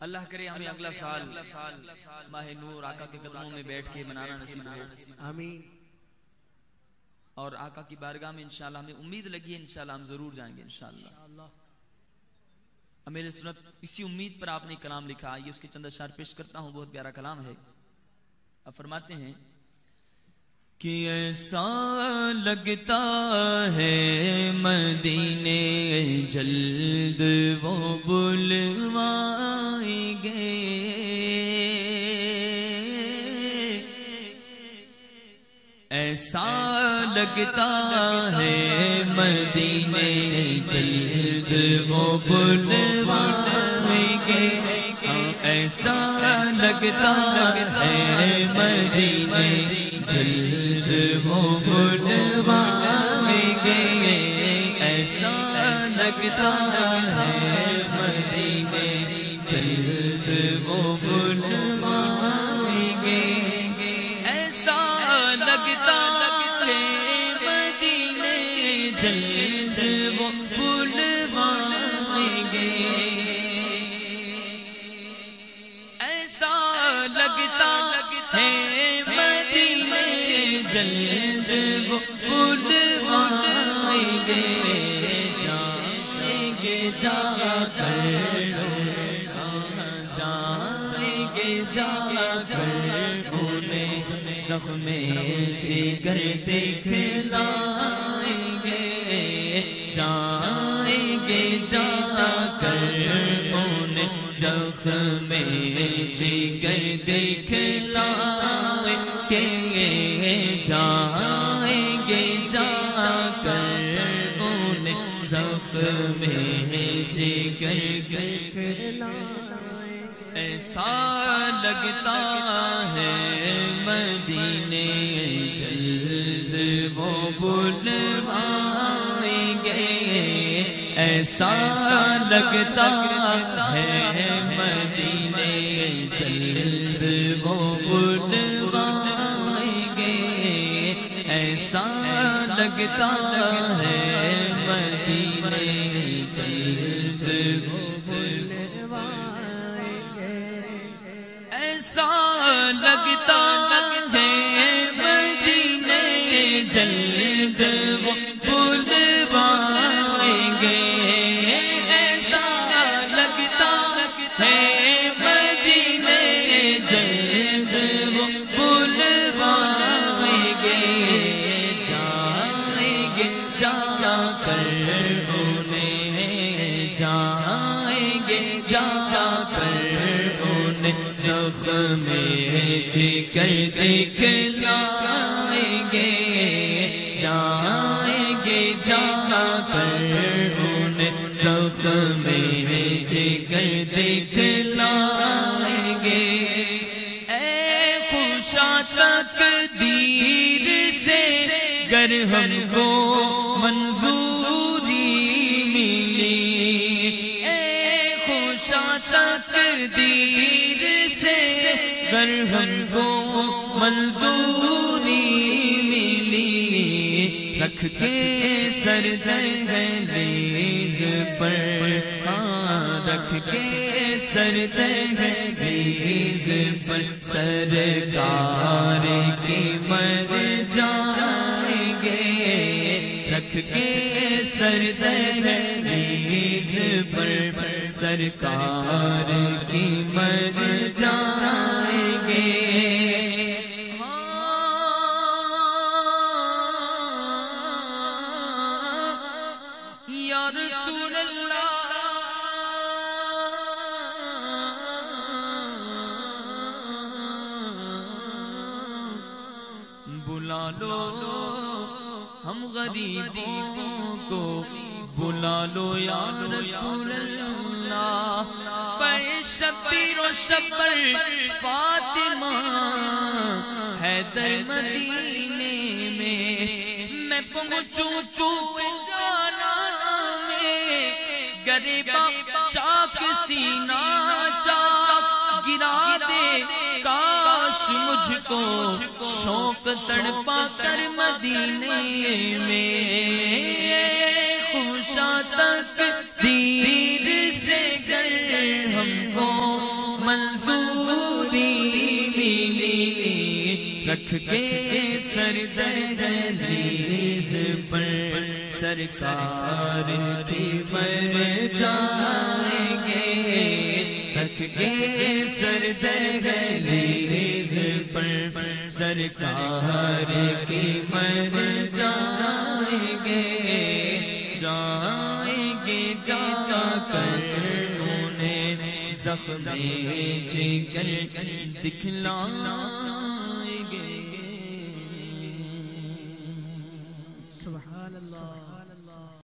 اللہ کرے ہمیں اگلا سال ماہ نور آقا کے قدموں میں بیٹھ کے منانا نصیب ہو، آمین۔ اور آقا کی بارگاہ میں انشاءاللہ ہمیں امید لگی ہے، انشاءاللہ ہم ضرور جائیں گے انشاءاللہ۔ میرے سنت اسی امید پر آپ نے کلام لکھا، آئیے اس کے چند اشعار پیش کرتا ہوں، بہت پیارا کلام ہے۔ اب فرماتے ہیں کہ ایسا لگتا ہے مدینے جلد وہ بلوائیں گے، ایسا لگتا ہے مدینے جلد وہ بلوائیں گے، ایسا لگتا ہے مدینے جلد وہ بلوائیں گے، ایسا لگتا ہے مدینے جلد وہ بلوائیں گے، ایسا لگتا ہے مدینے جلد وہ بلوائیں گے، ایسا لگتا ہے مدینے جلد وہ بلوائیں گے، جائیں گے جا کر جائیں گے جا کر انہیں زخم جگر دکھلائیں گے، جائیں گے جا کر انہیں زخم جگر دکھلائیں گے، جائیں گے جا کر انہیں زخم جگر دکھلائیں، ایسا لگتا ہے مدینے جلد وہ بلوائیں گے، ایسا لگتا ہے مدینے جلد وہ بلوائیں گے، ایسا لگتا ہے مدینے جلد وہ بلوائیں گے، ایسا لگتا ہے مدینے جلد وہ بلوائیں گے، ایسا لگتا ہے مدینے جلد وہ بلوائیں گے، جائیں گے جا کر انہیں، جائیں گے جا کر انہیں زخم جگر دکھلائیں گے، جائیں گے جا کر انہیں زخم جگر دکھلائیں گے، اے خوشا تقدیر سے گر ہم کو منظوری ملی، اے خوشا تقدیر سے گر ہم کو منظوری ملی، رکھ کے سر دہلیز پر، رکھ کے سر دہلیز پر سرکار کی مر جائیں گے، رکھ کے سر دہلیز پر سرکار کی مر جائیں گے، یا رسول اللہ بلا لو ہم غریبوں کو، بلا لو یا رسول اللہ، پر شبیر و شبر فاطمہ حیدر مدینے میں، میں پہنچوں جانا میں، گریباں چاک سینہ چاک گرا دے، کاش مجھ کو شوق تڑپا کر مدینے میں، خوشا تقدیر سے گر ہم کو منظوری رکھ کے سر دہلیز پر سرکار کی مر جائیں گے، رکھ کے سر دہلیز پر سرکار کی مر جائیں گے، جائیں گے جا کر انہیں زخم جگر دکھلانا